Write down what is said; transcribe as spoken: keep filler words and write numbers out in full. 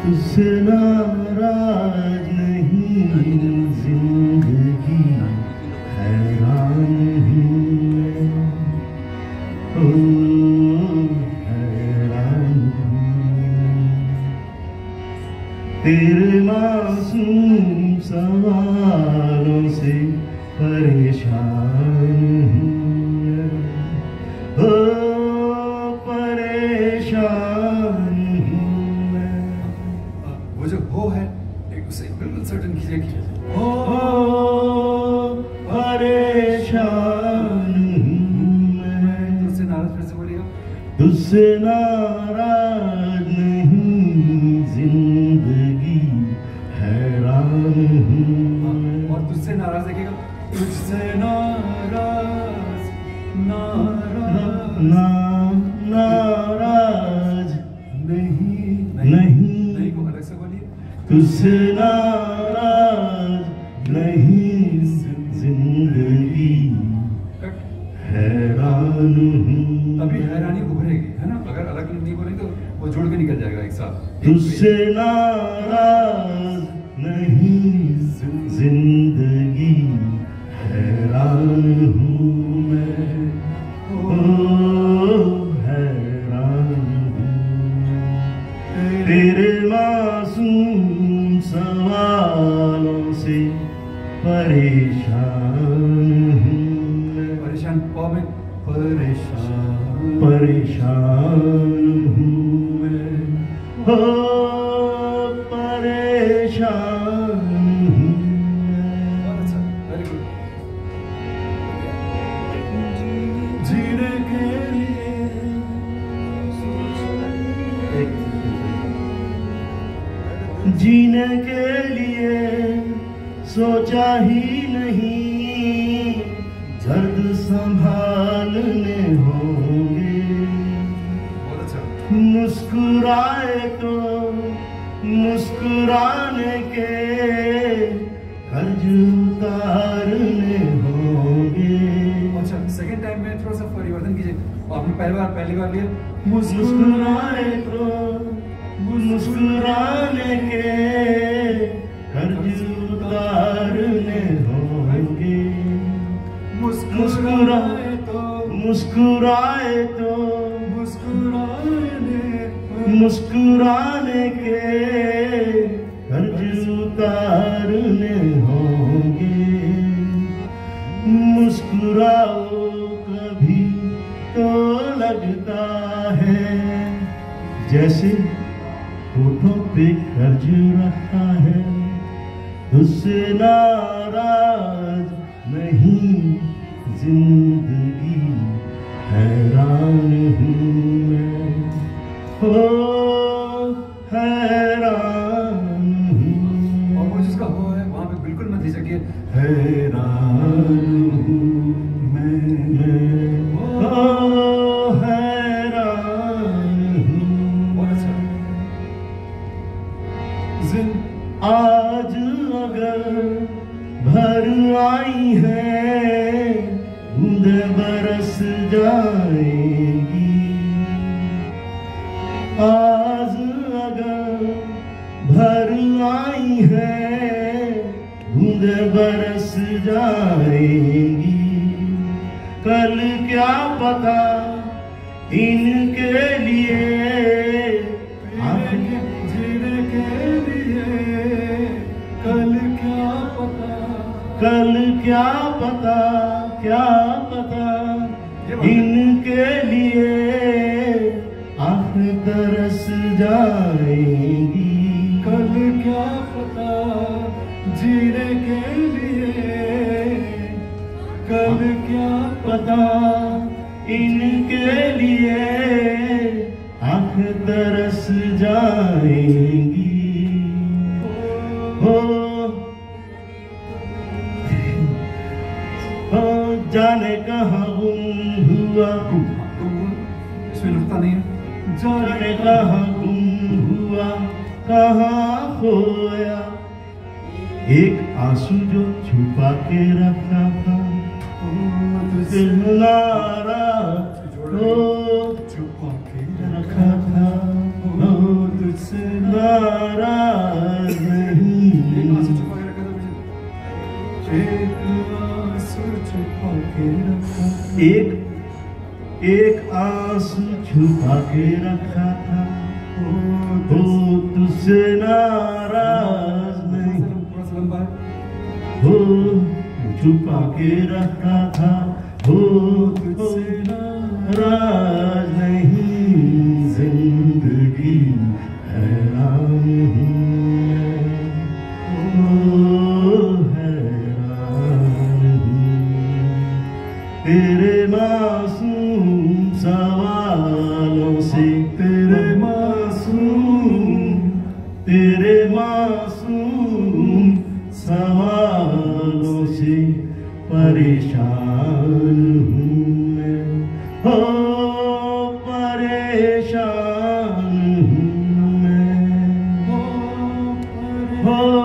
तुझसे नाराज नहीं जिंदगी हैरान हूँ मैं, ओ हैरान हूँ तेरे मासूम सवालों से परेशान हूँ मैं, ओ जो हो है एक उसे बिल्कुल सर्टन कीजिए कि हो परेशान मैं, तुझसे नाराज फिर से बोलिएगा, तुझसे नाराज नहीं जिंदगी हैरान हूँ, और तुझसे नाराज देखिएगा, तुझसे नाराज नाराज ना नाराज नहीं नहीं तुझसे नाराज नहीं जिंदगी हैरान हूँ। तभी हैरानी उभरेगी, है ना? अगर अलग नहीं बोलेंगे तो वो जुड़ के निकल जाएगा एक साथ। तुझसे नाराज नहीं जिंदगी हैरान हूँ मैं, ओ हैरान हूँ तेरे मासूम सवालों से परेशान हूँ, परेशान पौ में परेशान परेशान हूँ मैं, हो परेशान हूँ मैं। बहुत अच्छा, वेरी गुड। जीने के लिए जीने के लिए सोचा ही नहीं, दर्द संभालने होंगे, मुस्कुराए तो मुस्कुराने के कर्ज उतारने होंगे। अच्छा, सेकंड टाइम में थोड़ा सा परिवर्तन कीजिए, आपने पहली बार पहली बार लिया मुस्कुराए तो मुस्कुराने के कर्ज उतारने होंगे, मुस्कुराए तो मुस्कुराए तो मुस्कुराने मुस्कुराने के कर्ज उतारने होंगे, मुस्कुराओ कभी तो लगता है जैसे होठों पे कर्ज रखा है, तुझसे नाराज नहीं जिंदगी हैरान हूँ मैं, हो हैरान हूँ। और वो जिसका हो है वहाँ पे बिल्कुल मत झिझकिए, हैरान हूँ मैं, हो हैरान हूँ। बहुत अच्छा। आज अगर भर आई है बूंदें बरस जाएंगी, आज अगर भर आई है बूंदें बरस जाएंगी, कल क्या पता इनके लिए जीने के लिए, कल क्या पता कल क्या पता क्या पता इनके लिए आँखें तरस जाएंगी, कल क्या पता जीने के लिए, कल क्या पता इनके लिए आँखें तरस जाएंगी। हो हो जाने कहाँ गुम हुआ, इसमें रुकता नहीं है, जाने कहाँ गुम हुआ कहाँ खोया, एक आंसू जो छुपा के रखा था, तुझसे नाराज हो छुपा के रखा था, तुझसे नाराज नहीं। एक आंसू छुपा के रखा था मुझे। एक आंसू छुपा के रखा था। एक एक आंसू छुपा के रखा था, हो तुझसे नाराज नहीं। थोड़ा सा लंबा है। हो छुपा के रखा था, हो तुझसे नाराज नहीं। जिंदगी हैरान हूँ मैं, हैरान हूँ तेरे मासूम सवालों से, तेरे मासूम तेरे मासूम सवालों से परेशान हूँ मैं, हो परेशान हूँ मैं, हो